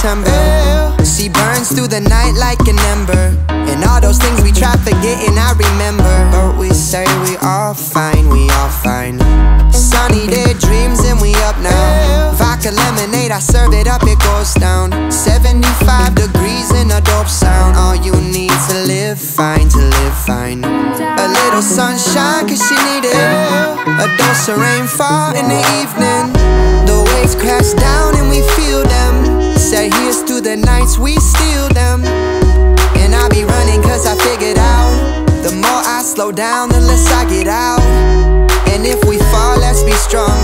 September. She burns through the night like an ember, and all those things we try forgetting I remember. But we say we all fine, we all fine. Sunny day dreams and we up now. Vodka lemonade, I serve it up, it goes down. 75 degrees in a dope sound. All you need to live fine, to live fine. A little sunshine cause she need it. A dose of rainfall in the evening. The waves crash down and we feel them. Say here's to the nights we steal them. And I be running cause I figured out, the more I slow down, the less I get out. And if we fall, let's be strong